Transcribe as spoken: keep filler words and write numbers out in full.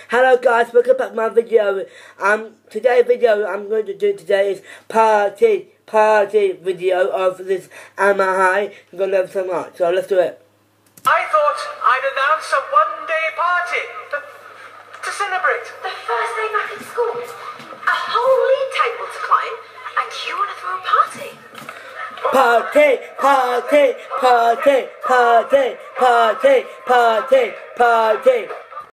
Hello guys, welcome back to my video. Um, today's video I'm going to do today is party, party video of this Amma High. You're going to love so much, so let's do it. I thought I'd announce a one-day party to, to celebrate. The first day back at school, a whole league table to climb, and you want to throw a party? Party, party, party, party, party, party, party.